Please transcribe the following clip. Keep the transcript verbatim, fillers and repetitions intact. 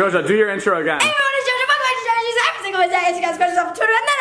Jojo, do your intro again. Hey everyone, it's Jojo. Welcome back to Jojo's every single day. As you guys question yourself on Twitter and